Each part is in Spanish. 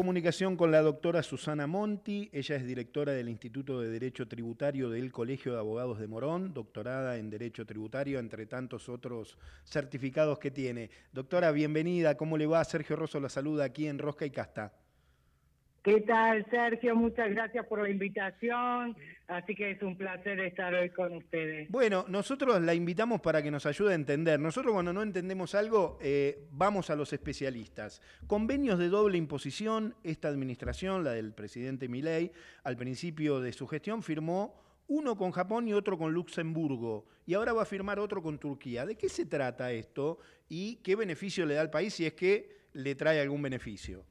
Comunicación con la doctora Susana Monti, ella es directora del Instituto de Derecho Tributario del Colegio de Abogados de Morón, doctorada en Derecho Tributario, entre tantos otros certificados que tiene. Doctora, bienvenida, ¿cómo le va? Sergio Rosso la saluda aquí en Rosca y Casta. ¿Qué tal, Sergio? Muchas gracias por la invitación, así que es un placer estar hoy con ustedes. Bueno, nosotros la invitamos para que nos ayude a entender. Nosotros cuando no entendemos algo, vamos a los especialistas. Convenios de doble imposición, esta administración, la del presidente Milei, al principio de su gestión firmó uno con Japón y otro con Luxemburgo, y ahora va a firmar otro con Turquía. ¿De qué se trata esto y qué beneficio le da al país si es que le trae algún beneficio?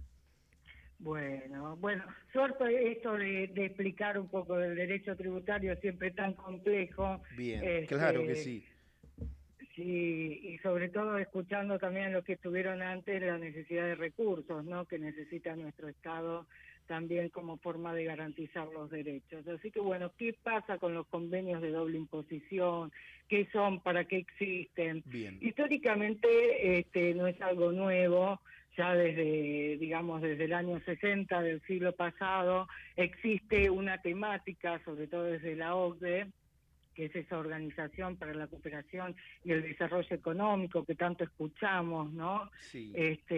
Bueno, suerte esto de explicar un poco del derecho tributario siempre tan complejo. Bien, claro que sí. Sí, y sobre todo escuchando también a los que estuvieron antes la necesidad de recursos, ¿no? Que necesita nuestro Estado también como forma de garantizar los derechos. Así que bueno, ¿qué pasa con los convenios de doble imposición? ¿Qué son? ¿Para qué existen? Bien. Históricamente no es algo nuevo. Ya desde el año 60 del siglo pasado, existe una temática, sobre todo desde la OCDE, que es esa Organización para la Cooperación y el Desarrollo Económico que tanto escuchamos, ¿no? Sí.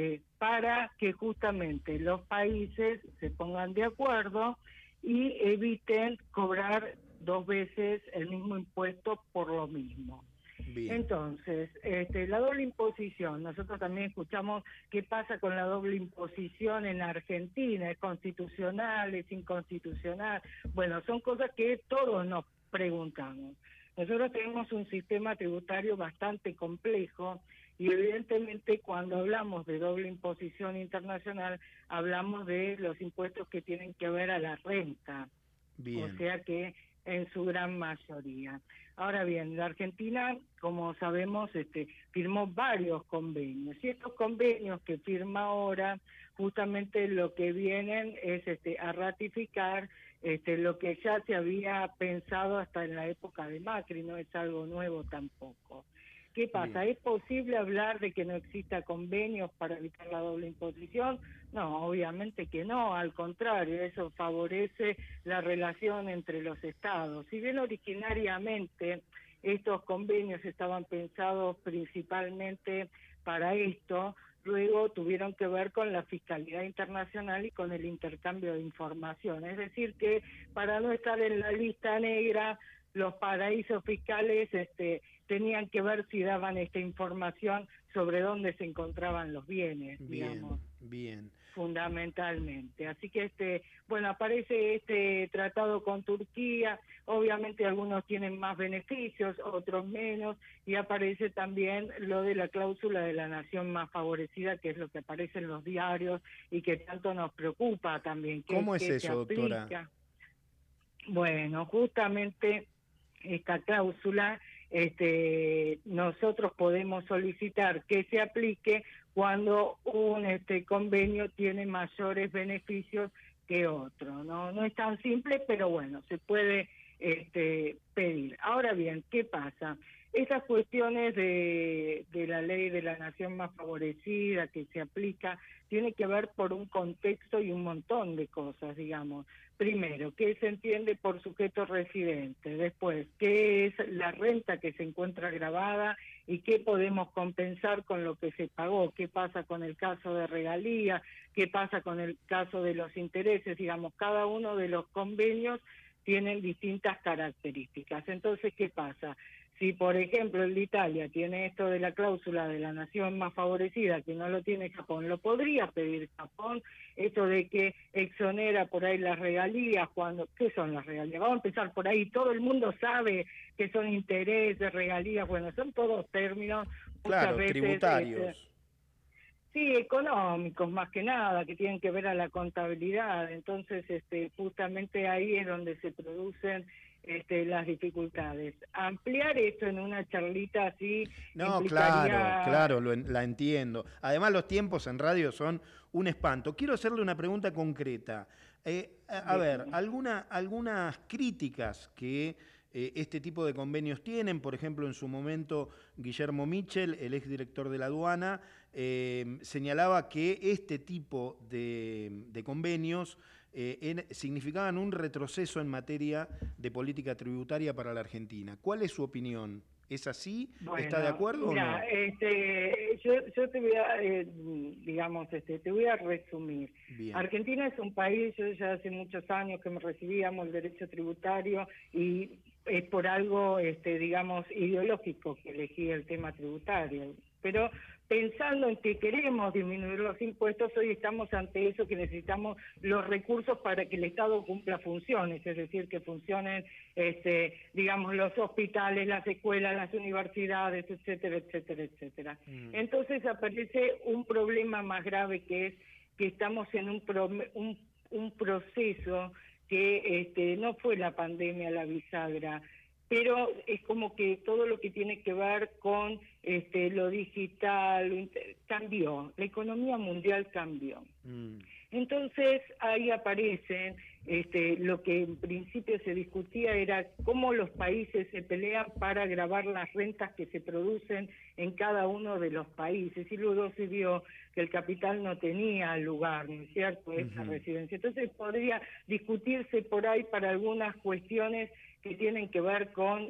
Para que justamente los países se pongan de acuerdo y eviten cobrar dos veces el mismo impuesto por lo mismo. Bien. Entonces, la doble imposición, nosotros también escuchamos qué pasa con la doble imposición en Argentina, ¿es constitucional, es inconstitucional? Bueno, son cosas que todos nos preguntamos. Nosotros tenemos un sistema tributario bastante complejo y evidentemente cuando hablamos de doble imposición internacional, hablamos de los impuestos que tienen que ver a la renta. Bien. O sea que en su gran mayoría. Ahora bien, la Argentina, como sabemos, firmó varios convenios, y estos convenios que firma ahora, justamente lo que vienen es a ratificar lo que ya se había pensado hasta en la época de Macri, no es algo nuevo tampoco. ¿Qué pasa? Bien. ¿Es posible hablar de que no exista convenios para evitar la doble imposición? No, obviamente que no, al contrario, eso favorece la relación entre los estados. Si bien originariamente estos convenios estaban pensados principalmente para esto, luego tuvieron que ver con la fiscalidad internacional y con el intercambio de información. Es decir, que para no estar en la lista negra, los paraísos fiscales tenían que ver si daban esta información sobre dónde se encontraban los bienes, digamos. Bien. Fundamentalmente. Así que aparece este tratado con Turquía, obviamente algunos tienen más beneficios, otros menos, y aparece también lo de la cláusula de la nación más favorecida, que es lo que aparece en los diarios y que tanto nos preocupa también. ¿Cómo es que se eso, doctora? aplica. Bueno, justamente esta cláusula, nosotros podemos solicitar que se aplique cuando un convenio tiene mayores beneficios que otro. No es tan simple, pero bueno, se puede pedir. Ahora bien, ¿qué pasa? Esas cuestiones de la ley de la nación más favorecida que se aplica, tiene que ver por un contexto y un montón de cosas, digamos. Primero, ¿qué se entiende por sujeto residente? Después, ¿qué es la renta que se encuentra grabada y qué podemos compensar con lo que se pagó? ¿Qué pasa con el caso de regalías? ¿Qué pasa con el caso de los intereses? Digamos, cada uno de los convenios tienen distintas características. Entonces, ¿qué pasa? Si, por ejemplo, el de Italia tiene esto de la cláusula de la nación más favorecida, que no lo tiene Japón, lo podría pedir Japón, esto de que exonera por ahí las regalías, ¿qué son las regalías? Vamos a empezar por ahí, todo el mundo sabe que son intereses, regalías, bueno, son todos términos, muchas Claro, veces... tributarios. Sí, económicos más que nada, que tienen que ver a la contabilidad. Entonces, justamente ahí es donde se producen las dificultades. Ampliar esto en una charlita así No, implicaría... claro, la entiendo. Además, los tiempos en radio son un espanto. Quiero hacerle una pregunta concreta. A ver, algunas críticas que este tipo de convenios tienen, por ejemplo, en su momento Guillermo Michel, el exdirector de la aduana, señalaba que este tipo de convenios significaban un retroceso en materia de política tributaria para la Argentina. ¿Cuál es su opinión? ¿Es así? ¿Está de Bueno, acuerdo o mira, no? yo te voy a, digamos, te voy a resumir. Bien. Argentina es un país, yo ya hace muchos años que me recibíamos el derecho tributario y es por algo, digamos, ideológico que elegí el tema tributario. Pero pensando en que queremos disminuir los impuestos, hoy estamos ante eso, que necesitamos los recursos para que el Estado cumpla funciones, es decir, que funcionen, digamos, los hospitales, las escuelas, las universidades, etcétera, etcétera, etcétera. Entonces aparece un problema más grave, que es que estamos en un proceso que no fue la pandemia la bisagra, pero es como que todo lo que tiene que ver con lo digital cambió, la economía mundial cambió. Entonces ahí aparecen, lo que en principio se discutía era cómo los países se pelean para gravar las rentas que se producen en cada uno de los países, y luego se vio que el capital no tenía lugar, ¿no es cierto?, esa residencia. Entonces podría discutirse por ahí para algunas cuestiones que tienen que ver con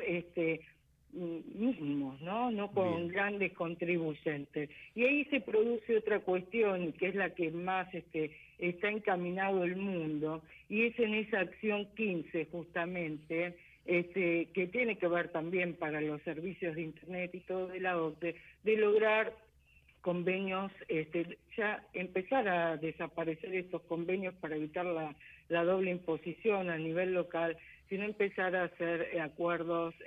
mínimos, no con grandes contribuyentes. Y ahí se produce otra cuestión, que es la que más está encaminado el mundo, y es en esa acción 15 justamente, que tiene que ver también para los servicios de Internet y todo de la OCDE, de lograr convenios, ya empezar a desaparecer estos convenios para evitar la doble imposición a nivel local, sino empezar a hacer acuerdos,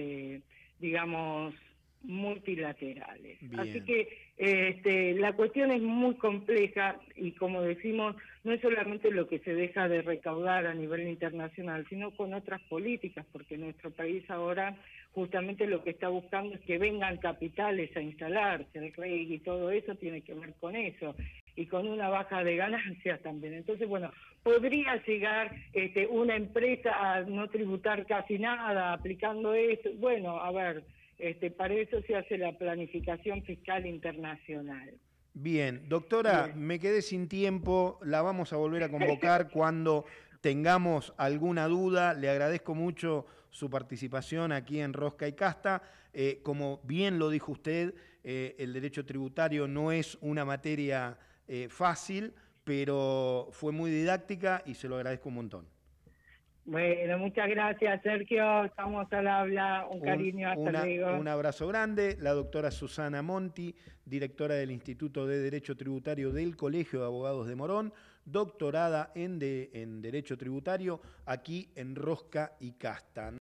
digamos, multilaterales. Bien. Así que la cuestión es muy compleja y, como decimos, no es solamente lo que se deja de recaudar a nivel internacional, sino con otras políticas, porque nuestro país ahora justamente lo que está buscando es que vengan capitales a instalarse, el REIQ y todo eso tiene que ver con eso, y con una baja de ganancias también. Entonces, bueno, podría llegar una empresa a no tributar casi nada aplicando eso. Bueno, a ver, para eso se hace la planificación fiscal internacional. Bien, doctora, Bien. me quedé sin tiempo, la vamos a volver a convocar cuando tengamos alguna duda. Le agradezco mucho su participación aquí en Rosca y Casta. Como bien lo dijo usted, el derecho tributario no es una materia fácil, pero fue muy didáctica y se lo agradezco un montón. Bueno, muchas gracias, Sergio. Estamos al habla. Un cariño, hasta luego. Un abrazo grande. La doctora Susana Monti, directora del Instituto de Derecho Tributario del Colegio de Abogados de Morón, doctorada en Derecho Tributario aquí en Rosca y Casta.